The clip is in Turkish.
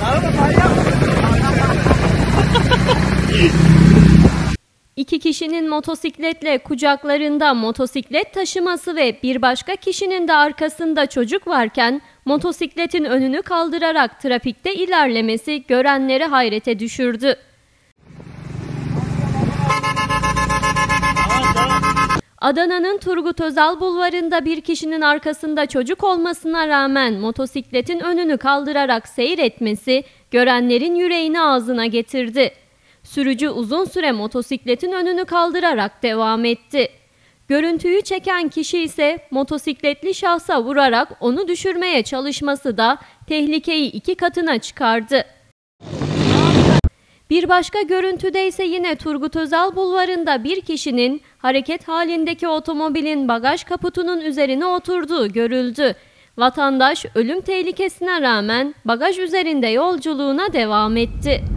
İki kişinin motosikletle kucaklarında motosiklet taşıması ve bir başka kişinin de arkasında çocuk varken motosikletin önünü kaldırarak trafikte ilerlemesi görenleri hayrete düşürdü. Adana'nın Turgut Özal Bulvarı'nda bir kişinin arkasında çocuk olmasına rağmen motosikletin önünü kaldırarak seyretmesi görenlerin yüreğini ağzına getirdi. Sürücü uzun süre motosikletin önünü kaldırarak devam etti. Görüntüyü çeken kişi ise motosikletli şahsa vurarak onu düşürmeye çalışması da tehlikeyi 2 katına çıkardı. Bir başka görüntüde ise yine Turgut Özal Bulvarı'nda bir kişinin hareket halindeki otomobilin bagaj kaputunun üzerine oturduğu görüldü. Vatandaş ölüm tehlikesine rağmen bagaj üzerinde yolculuğuna devam etti.